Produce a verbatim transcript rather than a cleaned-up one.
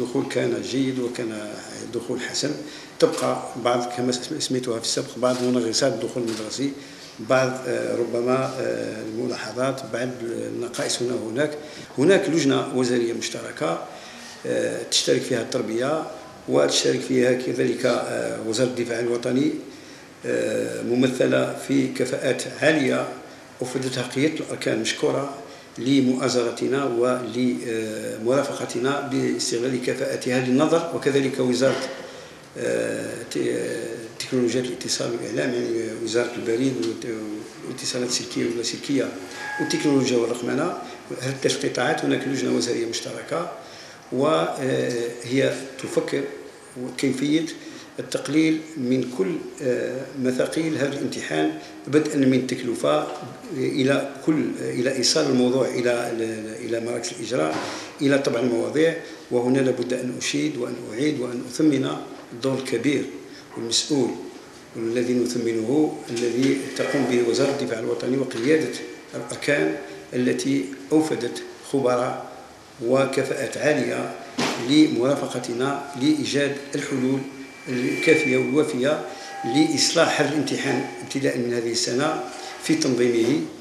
الدخول كان جيد وكان دخول حسن. تبقى بعض كما سميتها في السابق بعض منغصات الدخول المدرسي، بعض ربما الملاحظات، بعض النقائص هنا وهناك. هناك لجنة وزارية مشتركة تشترك فيها التربية وتشترك فيها كذلك وزارة الدفاع الوطني، ممثلة في كفاءات عالية أفردتها قيادة الأركان مشكورة لمؤازرتنا ولمرافقتنا باستغلال كفاءتها للنظر، وكذلك وزارة تكنولوجيا الاتصال والإعلام، يعني وزارة البريد والاتصالات السلكية واللاسلكية والتكنولوجيا والرقمنة. هذه الثلاث قطاعات هناك لجنة وزارية مشتركة، وهي تفكر كيفية التقليل من كل مثاقيل هذا الامتحان، بدءا من التكلفة إلى كل إلى إيصال الموضوع إلى إلى مراكز الإجراء، إلى طبع المواضيع. وهنا لابد أن أشيد وأن أعيد وأن أثمن الدور الكبير والمسؤول والذي نثمنه الذي تقوم به وزارة الدفاع الوطني وقيادة الأركان التي أوفدت خبراء وكفاءات عالية لمرافقتنا لإيجاد الحلول الكافية والوافية لإصلاح هذا الامتحان ابتداء من هذه السنة في تنظيمه